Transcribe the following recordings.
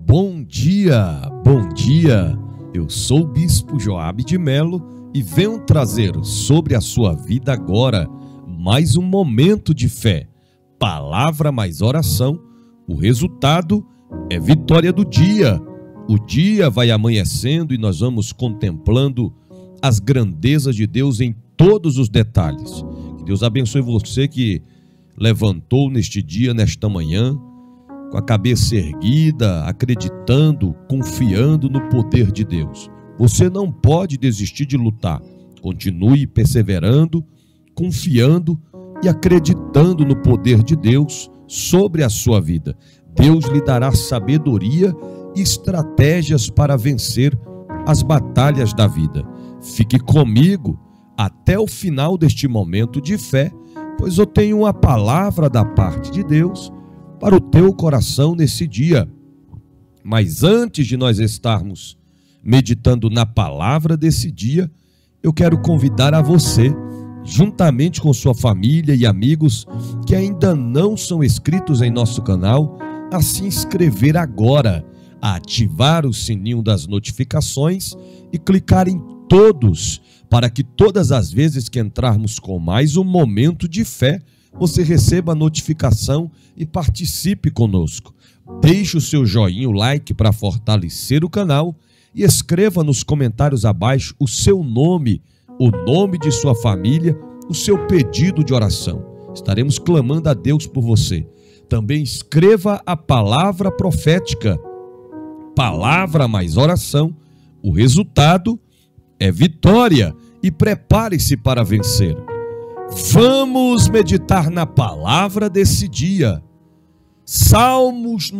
Bom dia, bom dia. Eu sou o Bispo Joabe de Melo e venho trazer sobre a sua vida agora mais um momento de fé. Palavra mais oração, o resultado é vitória do dia. O dia vai amanhecendo e nós vamos contemplando as grandezas de Deus em todos os detalhes. Que Deus abençoe você que levantou neste dia, nesta manhã, com a cabeça erguida, acreditando, confiando no poder de Deus. Você não pode desistir de lutar. Continue perseverando, confiando e acreditando no poder de Deus sobre a sua vida. Deus lhe dará sabedoria e estratégias para vencer as batalhas da vida. Fique comigo até o final deste momento de fé, pois eu tenho uma palavra da parte de Deus para o teu coração nesse dia. Mas antes de nós estarmos meditando na palavra desse dia, eu quero convidar a você, juntamente com sua família e amigos que ainda não são inscritos em nosso canal, a se inscrever agora, a ativar o sininho das notificações e clicar em todos, para que todas as vezes que entrarmos com mais um momento de fé, você receba a notificação e participe conosco. Deixe o seu joinha, o like para fortalecer o canal e escreva nos comentários abaixo o seu nome, o nome de sua família, o seu pedido de oração. Estaremos clamando a Deus por você. Também escreva a palavra profética, palavra mais oração. O resultado é vitória e prepare-se para vencer. Vamos meditar na palavra desse dia. Salmos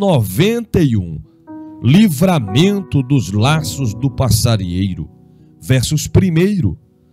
91, livramento dos laços do passarinheiro. Versos 1.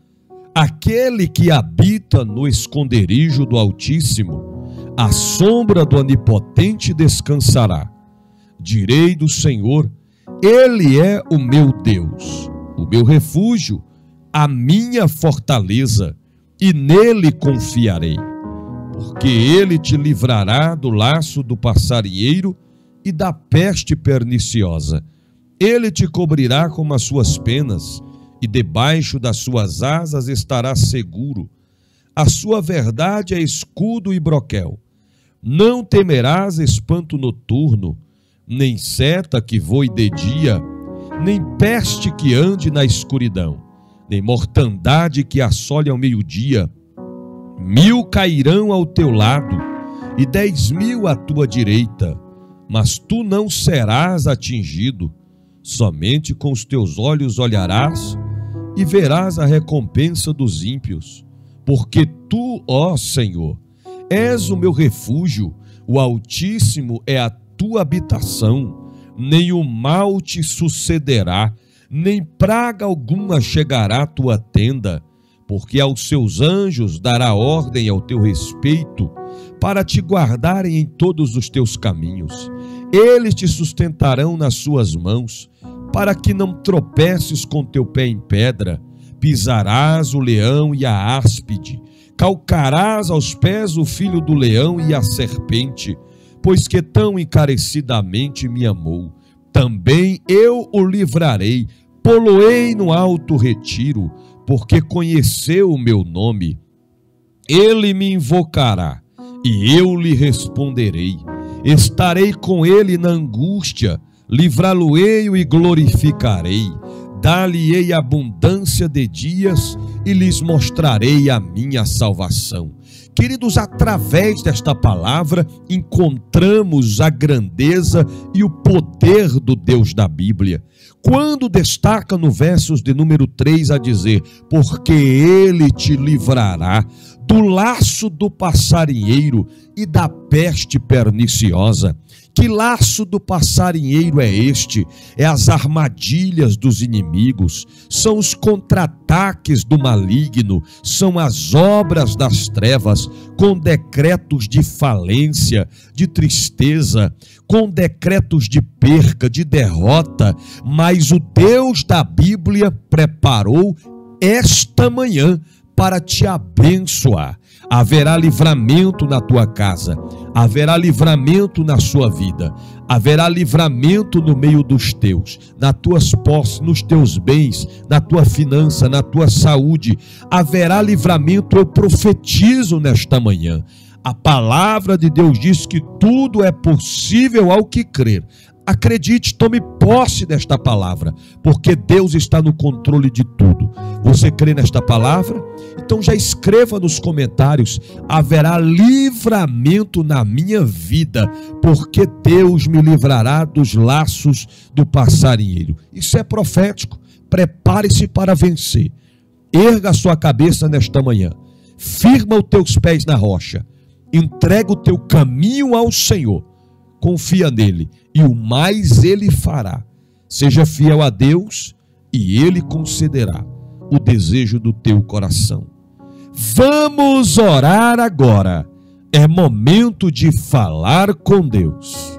Aquele que habita no esconderijo do Altíssimo, à sombra do Onipotente descansará. Direi do Senhor, Ele é o meu Deus, o meu refúgio, a minha fortaleza, e nele confiarei, porque ele te livrará do laço do passarinheiro e da peste perniciosa. Ele te cobrirá com as suas penas, e debaixo das suas asas estarás seguro. A sua verdade é escudo e broquel. Não temerás espanto noturno, nem seta que voe de dia, nem peste que ande na escuridão, nem mortandade que assole ao meio-dia. 1000 cairão ao teu lado e 10.000 à tua direita, mas tu não serás atingido. Somente com os teus olhos olharás e verás a recompensa dos ímpios. Porque tu, ó Senhor, és o meu refúgio, o Altíssimo é a tua habitação. Nenhum mal te sucederá, nem praga alguma chegará à tua tenda, porque aos seus anjos dará ordem ao teu respeito, para te guardarem em todos os teus caminhos. Eles te sustentarão nas suas mãos, para que não tropeces com teu pé em pedra. Pisarás o leão e a áspide, calcarás aos pés o filho do leão e a serpente, pois que tão encarecidamente me amou. Também eu o livrarei, pô-lo-ei no alto retiro, porque conheceu o meu nome. Ele me invocará, e eu lhe responderei. Estarei com ele na angústia, livrá-lo-ei e glorificarei. Dar-lhe-ei abundância de dias, e lhes mostrarei a minha salvação. Queridos, através desta palavra encontramos a grandeza e o poder do Deus da Bíblia. Quando destaca no versos de número 3 a dizer, porque ele te livrará do laço do passarinheiro e da peste perniciosa. Que laço do passarinheiro é este? É as armadilhas dos inimigos, são os contra-ataques do maligno, são as obras das trevas, com decretos de falência, de tristeza, com decretos de perca, de derrota. Mas o Deus da Bíblia preparou esta manhã para te abençoar. haverá livramento na tua casa, haverá livramento na sua vida, haverá livramento no meio dos teus, nas tuas posses, nos teus bens, na tua finança, na tua saúde, haverá livramento. Eu profetizo nesta manhã. A palavra de Deus diz que tudo é possível ao que crer. Acredite, tome posse desta palavra, porque Deus está no controle de tudo. Você crê nesta palavra? Então já escreva nos comentários: haverá livramento na minha vida, porque Deus me livrará dos laços do passarinheiro. Isso é profético. Prepare-se para vencer. Erga a sua cabeça nesta manhã, firma os teus pés na rocha, entrega o teu caminho ao Senhor, confia nele e o mais ele fará. Seja fiel a Deus e ele concederá o desejo do teu coração. Vamos orar agora. É momento de falar com Deus.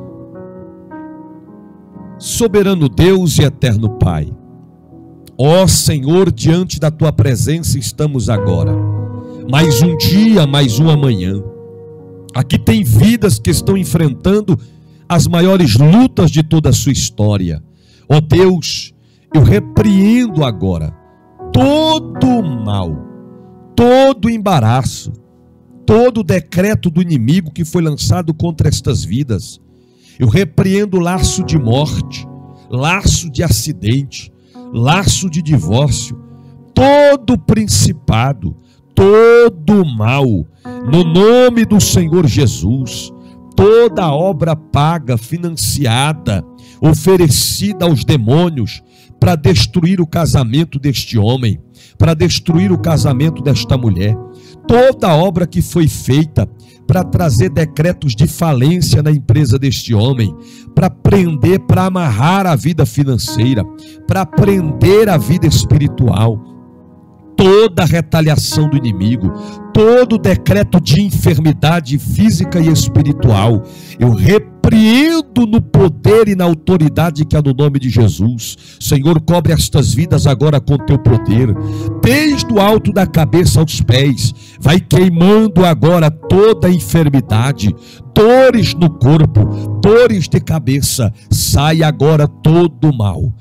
Soberano Deus e eterno Pai, ó Senhor, diante da tua presença estamos agora. Mais um dia, mais uma manhã. Aqui tem vidas que estão enfrentando as maiores lutas de toda a sua história. Ó Deus, eu repreendo agora todo o mal, todo o embaraço, todo o decreto do inimigo que foi lançado contra estas vidas. Eu repreendo o laço de morte, laço de acidente, laço de divórcio, todo principado, todo mal, no nome do Senhor Jesus. Toda obra paga, financiada, oferecida aos demônios para destruir o casamento deste homem, para destruir o casamento desta mulher, toda obra que foi feita para trazer decretos de falência na empresa deste homem, para prender, para amarrar a vida financeira, para prender a vida espiritual, toda retaliação do inimigo, todo decreto de enfermidade física e espiritual, eu repreendo no poder e na autoridade que há no nome de Jesus. Senhor, cobre estas vidas agora com teu poder, desde o alto da cabeça aos pés, vai queimando agora toda enfermidade, dores no corpo, dores de cabeça, sai agora todo mal,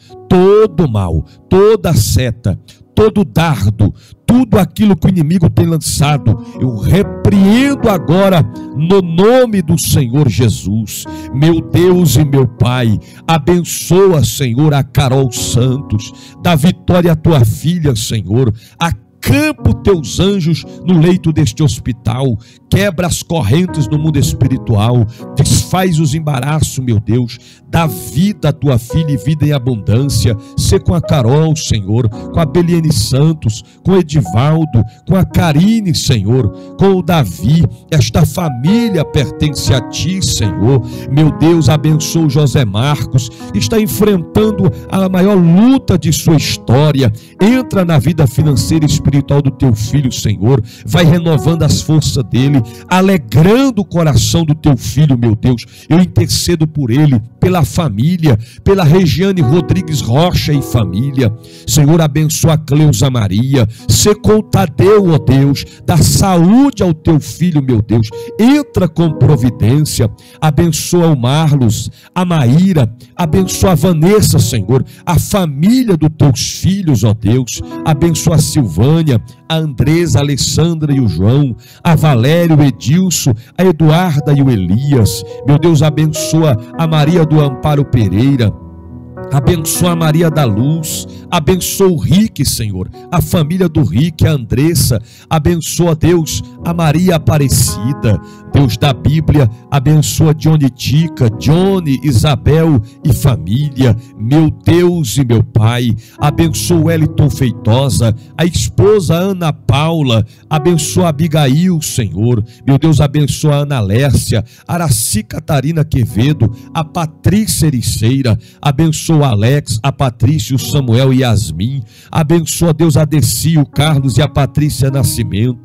toda seta, todo dardo, tudo aquilo que o inimigo tem lançado, eu repreendo agora no nome do Senhor Jesus. Meu Deus e meu Pai, abençoa, Senhor, a Carol Santos, dá vitória à tua filha, Senhor, acampa os teus anjos no leito deste hospital, quebra as correntes do mundo espiritual, desfaz os embaraços, meu Deus, dá vida à tua filha e vida em abundância. Sê com a Carol, Senhor, com a Beliene Santos, com o Edivaldo, com a Karine, Senhor, com o Davi. Esta família pertence a ti, Senhor. Meu Deus, abençoa o José Marcos, que está enfrentando a maior luta de sua história. Entra na vida financeira e espiritual do teu filho, Senhor, vai renovando as forças dele, alegrando o coração do teu filho, meu Deus. Eu intercedo por ele, pela família, pela Regiane Rodrigues Rocha e família. Senhor, abençoa a Cleusa Maria, sê com o Tadeu, ó Deus, dá saúde ao teu filho, meu Deus, entra com providência, abençoa o Marlos, a Maíra, abençoa a Vanessa, Senhor, a família dos teus filhos, ó Deus, abençoa a Silvânia, a Andresa, a Alessandra e o João, a Valério, o Edilson, a Eduarda e o Elias. Meu Deus, abençoa a Maria do Amparo Pereira, abençoa a Maria da Luz, abençoa o Rick, Senhor, a família do Rick, a Andressa, abençoa, Deus, a Maria Aparecida, Deus da Bíblia, abençoa Johnny Tica, Johnny, Isabel e família. Meu Deus e meu Pai, abençoa o Wellington Feitosa, a esposa Ana Paula, abençoa a Abigail, Senhor. Meu Deus, abençoa a Ana Lércia, Araci Catarina Quevedo, a Patrícia Ericeira, abençoa a Alex, a Patrícia, o Samuel e Yasmin, abençoa, Deus, a Deci, o Carlos e a Patrícia Nascimento,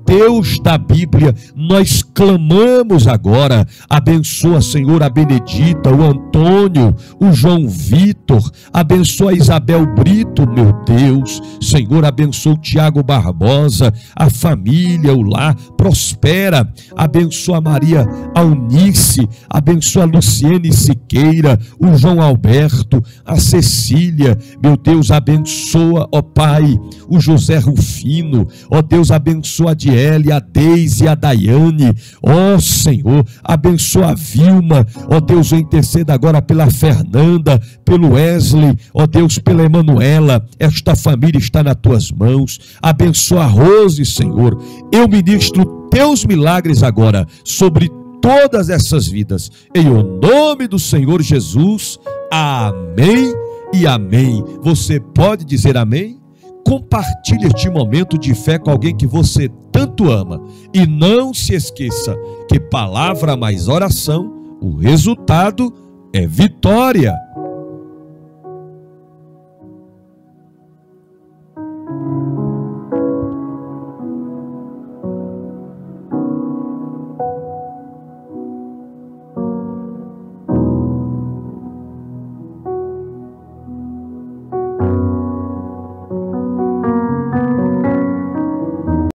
Deus da Bíblia, nós clamamos agora. Abençoa, Senhor, a Benedita, o Antônio, o João Vitor, abençoa a Isabel Brito, meu Deus. Senhor, abençoa o Tiago Barbosa, a família, o lar, prospera. Abençoa a Maria Alnice, abençoa a Luciene Siqueira, o João Alberto, a Cecília, meu Deus, abençoa, ó Pai, o José Rufino, ó Deus, abençoa a Diele, a Deise, a Daiane, ó Senhor, abençoa a Vilma, ó Deus, eu intercedo agora pela Fernanda, pelo Wesley, ó Deus, pela Emanuela. Esta família está nas tuas mãos. Abençoa a Rose, Senhor. Eu ministro teus milagres agora sobre todas essas vidas, em o nome do Senhor Jesus. Amém e amém. Você pode dizer amém? Compartilhe este momento de fé com alguém que você tanto ama. E não se esqueça que palavra mais oração, o resultado é vitória.